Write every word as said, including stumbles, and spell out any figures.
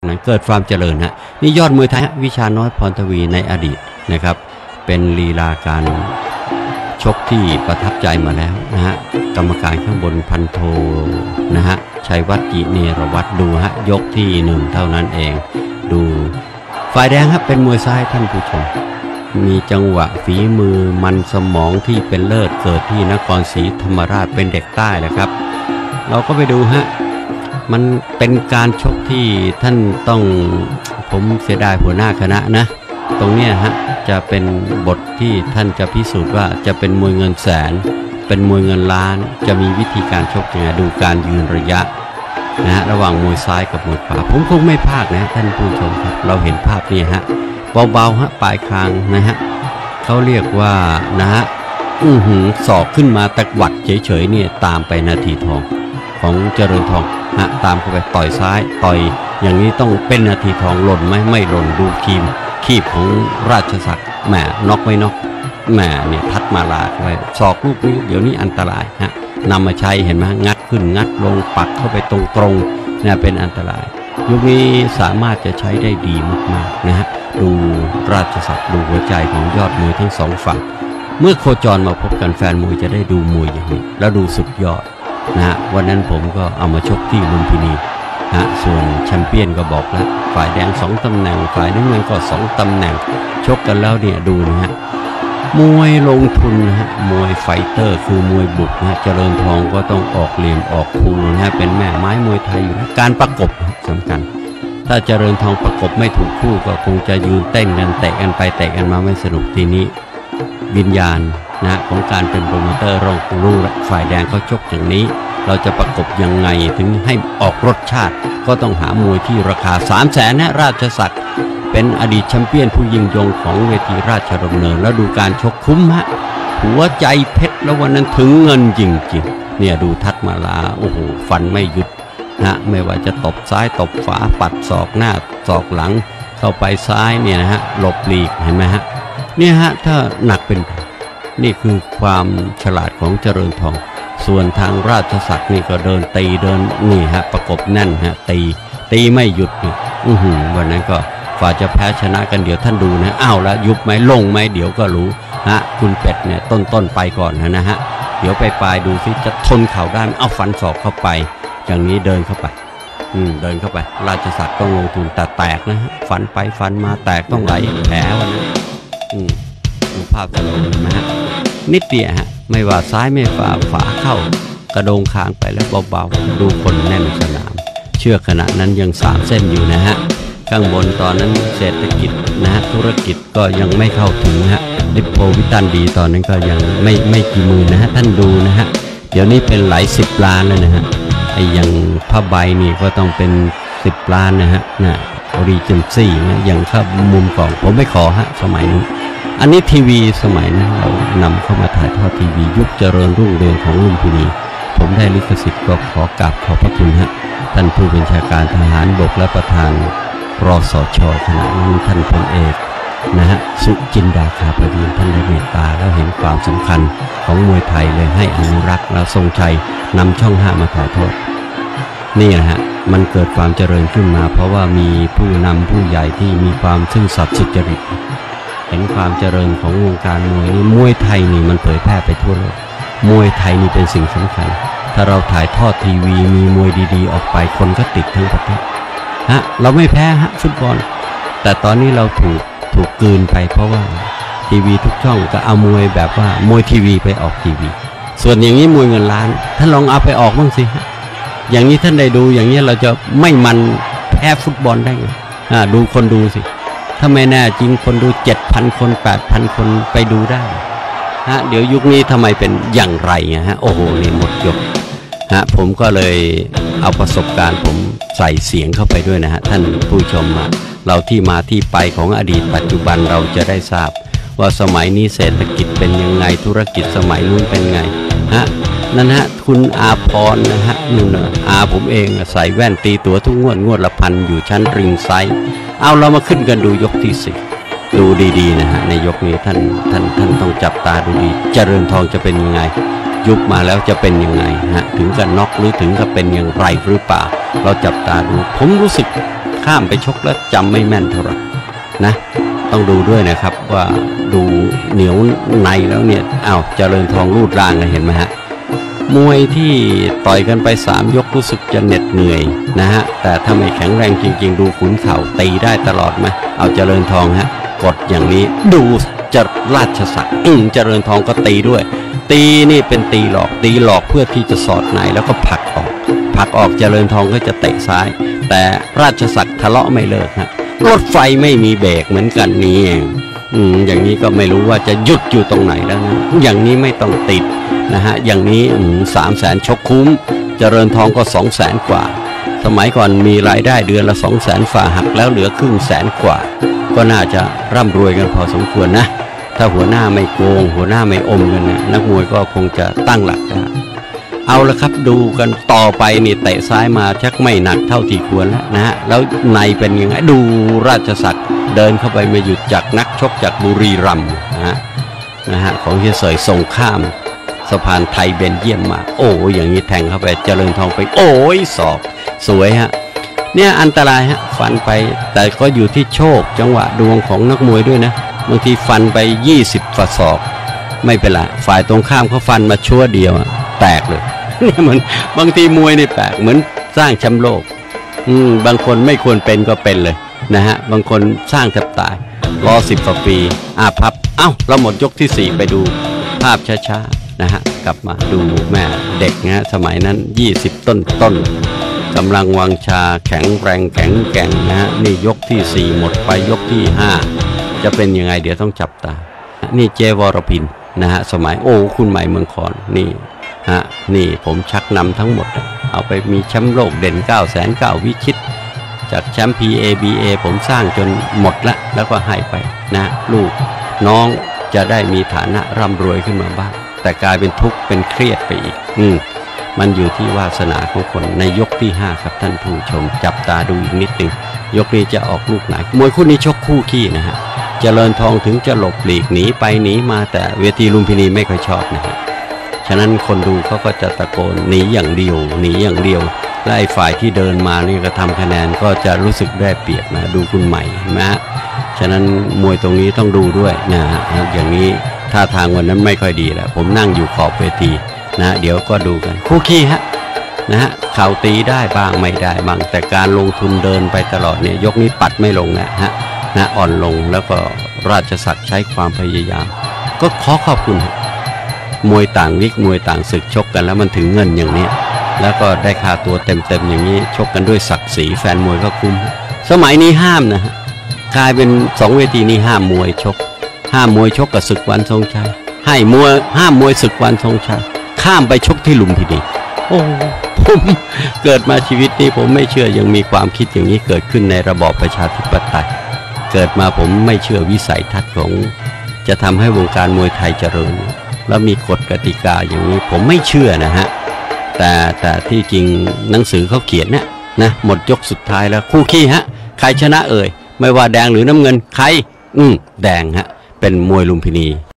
นั้นเกิดความเจริญฮะนี่ยอดมวยไทยวิชาน้อยพรทวีในอดีตนะครับเป็นลีลาการชกที่ประทับใจมาแล้วนะฮะกรรมการข้างบนพันโทนะฮะชัยวัฒน์กิเนรวัตรดูฮะยกที่หนึ่งเท่านั้นเองดูฝ่ายแดงครับเป็นมวยซ้ายท่านผู้ชมมีจังหวะฝีมือมันสมองที่เป็นเลิศเกิดที่นครศรีธรรมราชเป็นเด็กใต้แหละครับเราก็ไปดูฮะมันเป็นการชกที่ท่านต้องผมเสียดายหัวหน้าคณะนะตรงนี้ฮะจะเป็นบทที่ท่านจะพิสูจน์ว่าจะเป็นมวยเงินแสนเป็นมวยเงินล้านจะมีวิธีการชกยังไงดูการยืนระยะนะฮะระหว่างมวยซ้ายกับมวยขวาผมคงไม่พลาดนะท่านผู้ชมครับเราเห็นภาพนี้ฮะเบาๆฮะปลายคางนะฮะเขาเรียกว่านะฮะอือหือศอกขึ้นมาตะวัดเฉยๆเนี่ยตามไปนาทีทองของเจริญทองฮะตามเข้าไปต่อยซ้ายต่อยอย่างนี้ต้องเป็นนาทีทองหล่นไหมไม่หล่นดูคีมคีบของราชศักดิ์แหมน็อกไม่น็อกแหมเนี่ยทัดมาลาไว้ศอกลูกนี้เดี๋ยวนี้อันตรายฮะนำมาใช้เห็นไหมงัดขึ้นงัดลงปักเข้าไปตรงๆเนี่ยเป็นอันตรายยุคนี้สามารถจะใช้ได้ดีมากๆนะฮะดูราชศักดิ์ดูหัวใจของยอดมวยทั้งสองฝั่งเมื่อโคจรมาพบกันแฟนมวยจะได้ดูมวยอย่างนี้แล้วดูสุดยอดนะฮะวันนั้นผมก็เอามาชกที่ลุมพินีนะส่วนแชมเปี้ยนก็บอกแล้วฝ่ายแดงสองตำแหน่งฝ่ายน้ำเงินก็สองตำแหน่งชกกันแล้วเนี่ยดูนะฮะมวยลงทุนนะฮะมวยไฟเตอร์คือมวยบุกนะเจริญทองก็ต้องออกเหลี่ยมออกคูนะฮะเป็นแม่ไม้มวยไทยอยู่นะการประกบสำคัญถ้าเจริญทองประกบไม่ถูกคู่ก็คงจะยืนเต้นกันเตะกันไปเตะกันมาไม่สนุกทีนี้วิญญาณนะของการเป็นโปรโมเตอร์รองรู้ฝ่ายแดงเขาชกอย่างนี้เราจะประกบยังไงถึงให้ออกรสชาติก็ต้องหามวยที่ราคาสามแสนนะราชศักดิ์เป็นอดีตแชมเปี้ยนผู้ยิ่งยงของเวทีราชดำเนินแล้วดูการชกคุ้มฮะหัวใจเพชรแล้ววันนั้นถึงเงินจริงๆเนี่ยดูทัดมาลาโอ้โหฟันไม่หยุดนะไม่ว่าจะตบซ้ายตบขวาปัดศอกหน้าศอกหลังเข้าไปซ้ายเนี่ยนะฮะหลบหลีกเห็นไหมฮะเนี่ยฮะถ้าหนักเป็นนี่คือความฉลาดของเจริญทองส่วนทางราชศักดิ์นี่ก็เดินตีเดินนี่ฮะประกบแน่นฮะตีตีไม่หยุดเนี่ยอือหือวันนั้นก็ฝ่าจะแพ้ชนะกันเดี๋ยวท่านดูนะอ้าวแล้วยุบไหมลงไหมเดี๋ยวก็รู้ฮะคุณเป็ดเนี่ยต้นต้นไปก่อนนะนะฮะเดี๋ยวไปปลายดูสิจะทนเข่าได้เอาฟันศอกเข้าไปอย่างนี้เดินเข้าไปอืมเดินเข้าไปราชศักดิ์ต้องลงทุนแต่แตกนะฮะฟันไปฟันมาแตกต้องไหลแผลวันนั้นอืมดูภาพตลอดเลยนะฮะนิดเดียวฮะไม่ว่าซ้ายไม่ฝ่าฝาเข้ากระโดงคางไปแล้วเบาๆดูคนแน่นสนามเชือกขณะนั้นยังสามเส้นอยู่นะฮะข้างบนตอนนั้นเศรษฐกิจนะฮะธุรกิจก็ยังไม่เข้าถึงฮะลิปโพวิตันดีตอนนั้นก็ยังไม่ไม่กี่หมื่นนะฮะท่านดูนะฮะเดี๋ยวนี้เป็นหลายสิบล้านแล้วนะฮะไอ้อย่างผ้าใบนี่ก็ต้องเป็นสิบล้านนะฮะนะออริจินซี่นะอย่างข้ามุมกล่องผมไม่ขอฮะสมัยนู้นอันนี้ทีวีสมัยนั้นเรานำเข้ามาถ่ายทอดทีวียุคเจริญรุ่งเรืองของลุมพินีผมได้ลิขสิทธิ์ก็ขอกราบขอบพระคุณฮะท่านผู้บัญชาการทหารบกและประธานรสช.ขณะนั้นท่านพลเอกนะฮะสุจินดาคาประดินท่านได้เมตตาแล้วเห็นความสำคัญของมวยไทยเลยให้อนุรักษ์และทรงชัยนำช่องห้ามาถ่ายทอดนี่นะฮะมันเกิดความเจริญขึ้นมาเพราะว่ามีผู้นำผู้ใหญ่ที่มีความซื่อสัตย์สุจริตเห็นความเจริญของวงการมวยนี่มวยไทยนี่มันเผยแพร่ไปทั่วโลกมวยไทยนี่เป็นสิ่งสำคัญถ้าเราถ่ายทอดทีวีมีมวยดีๆออกไปคนก็ติดทั้งประเทศฮะเราไม่แพ้ฮะฟุตบอลแต่ตอนนี้เราถูกถูกกืนไปเพราะว่าทีวีทุกช่องก็เอามวยแบบว่ามวยทีวีไปออกทีวีส่วนอย่างนี้มวยเงินล้านท่านลองเอาไปออกบ้างสิอย่างนี้ท่านได้ดูอย่างนี้เราจะไม่มันแพ้ฟุตบอลได้ไงอ่าดูคนดูสิถ้าไม่แน่จริงคนดู เจ็ดพัน คน แปดพัน คนไปดูได้ฮะเดี๋ยวยุคนี้ทำไมเป็นอย่างไรฮะโอ้โหนี่หมดยกฮะผมก็เลยเอาประสบการณ์ผมใส่เสียงเข้าไปด้วยนะฮะท่านผู้ชมเราที่มาที่ไปของอดีตปัจจุบันเราจะได้ทราบว่าสมัยนี้เศรษฐกิจเป็นยังไงธุรกิจสมัยนู้นเป็นไงฮะนั่นฮะคุณอาพรนะฮะนู่นอาผมเองใส่แว่นตีตั๋วทุกงวดงวดละพันอยู่ชั้นริงไซด์เอาเรามาขึ้นกันดูยกที่สิบดูดีๆนะฮะในยกนี้ท่านท่านท่านต้องจับตาดูดีเจริญทองจะเป็นยังไงยุบมาแล้วจะเป็นยังไงฮะถึงกับน็อกหรือถึงกับเป็นอย่างไรหรือเปล่าเราจับตาดูผมรู้สึกข้ามไปชกแล้วจำไม่แม่นเท่าไหร่นะต้องดูด้วยนะครับว่าดูเหนียวในแล้วเนี่ยอ้าวเจริญทองรูดร่างกันเห็นไหมฮะมวยที่ต่อยกันไปสามยกรู้สึกจะเหน็ดเหนื่อยนะฮะแต่ถ้าไม่แข็งแรงจริงๆดูขุนเข่าตีได้ตลอดไหมเอาเจริญทองฮะกดอย่างนี้ดูจะราชศักดิ์อืมเจริญทองก็ตีด้วยตีนี่เป็นตีหลอกตีหลอกเพื่อที่จะสอดในแล้วก็ผลักออกผลักออกเจริญทองก็จะเตะซ้ายแต่ราชศักดิ์ทะเลาะไม่เลิกฮะรถไฟไม่มีเบรกเหมือนกันนี่เองอืมอย่างนี้ก็ไม่รู้ว่าจะหยุดอยู่ตรงไหนแล้วนะอย่างนี้ไม่ต้องติดนะฮะอย่างนี้สามแสนชกคุ้มเจริญทองก็สองแสนกว่าสมัยก่อนมีรายได้เดือนละสองแสนฝ่าหักแล้วเหลือครึ่งแสนกว่าก็น่าจะร่ำรวยกันพอสมควรนะถ้าหัวหน้าไม่โกงหัวหน้าไม่อมกันเนี่ยนักมวยก็คงจะตั้งหลักได้เอาละครับดูกันต่อไปนี่เตะซ้ายมาชักไม่หนักเท่าที่ควรแล้วนะฮะแล้วในเป็นยังไงดูราชศักดิ์เดินเข้าไปมาหยุดจากนักชกจากบุรีรัมย์นะฮะนะฮะของเฮียเสยส่งข้ามสะพานไทยเบนเยี่ยมมาโอ้อย่างนี้แทงเข้าไปเจริญทองไปโอ้ยศอกสวยฮะเนี่ยอันตรายฮะฟันไปแต่ก็อยู่ที่โชคจังหวะดวงของนักมวยด้วยนะบางทีฟันไปยี่สิบฝ่าศอกไม่เป็นไรฝ่ายตรงข้ามเขาฟันมาชั่วเดียวแตกเลยเนี่ยมันบางทีมวยนี่แปลกเหมือนสร้างแชมป์โลกอืมบางคนไม่ควรเป็นก็เป็นเลยนะฮะบางคนสร้างแทบตายรอสิบกว่าปีอาพับเอ้าเราหมดยกที่สี่ไปดูภาพช้าๆนะฮะกลับมาดูแม่เด็กนะสมัยนั้นยี่สิบต้นต้นกำลังวังชาแข็งแรงแข็งแกร่งนะฮะนี่ยกที่สี่หมดไปยกที่ห้าจะเป็นยังไงเดี๋ยวต้องจับตานี่เจวรพินนะฮะสมัยโอ้คุณใหม่เมืองคอนนี่ฮะนี่ผมชักนำทั้งหมดเอาไปมีแชมป์โลกเด่นเก้าแสนเก้าวิชิตจากแชมป์ พี เอ บี เอ ผมสร้างจนหมดละแล้วก็ให้ไปนะลูกน้องจะได้มีฐานะร่ำรวยขึ้นมาบ้างแต่กลายเป็นทุกข์เป็นเครียดไปอีกอืมมันอยู่ที่วาสนาของคนในยกที่ห้าครับท่านผู้ชมจับตาดูอีกนิดหนึ่งยกนี้จะออกลูกไหนมวยคู่นี้ชกคู่ขี้นะฮะเจริญทองถึงจะหลบหลีกหนีไปหนีมาแต่เวทีลุมพินีไม่ค่อยชอบนะฮะฉะนั้นคนดูเขาก็จะตะโกนหนีอย่างเดียวหนีอย่างเดียวและไอ้ฝ่ายที่เดินมานี่ก็ทำคะแนนก็จะรู้สึกได้เปรียบนะดูคุณใหม่นะฮะฉะนั้นมวยตรงนี้ต้องดูด้วยนะฮะอย่างนี้ท่าทางวันนั้นไม่ค่อยดีแหละผมนั่งอยู่ขอบเวทีนะเดี๋ยวก็ดูกันคู่ขี้ฮะนะฮะเข่าตีได้บ้างไม่ได้บ้างแต่การลงทุนเดินไปตลอดเนี่ยยกนี้ปัดไม่ลงนะฮะนะอ่อนลงแล้วก็ราชศักดิ์ใช้ความพยายามก็ขอขอบคุณมวยต่างวิกมวยต่างศึกชกกันแล้วมันถึงเงินอย่างนี้แล้วก็ได้ค่าตัวเต็มๆอย่างนี้ชกกันด้วยศักดิ์ศรีแฟนมวยก็คุ้มสมัยนี้ห้ามนะฮะกลายเป็นสองเวทีนี้ห้ามมวยชกห้ามมวยชกกับศึกวันทรงชัยให้มวยห้ามมวยศึกวันทรงชัยข้ามไปชกที่ลุมพินีโอ้ผมเกิดมาชีวิตนี้ผมไม่เชื่อยังมีความคิดอย่างนี้เกิดขึ้นในระบอบประชาธิปไตยเกิดมาผมไม่เชื่อวิสัยทัศน์ของจะทำให้วงการมวยไทยเจริญแล้วมีกฎกติกาอย่างนี้ผมไม่เชื่อนะฮะแต่แต่ที่จริงหนังสือเขาเขียนนะนะหมดยกสุดท้ายแล้วคู่ขี้ฮะใครชนะเอ่ยไม่ว่าแดงหรือน้ำเงินใครอืมแดงฮะเป็นมวยลุมพินี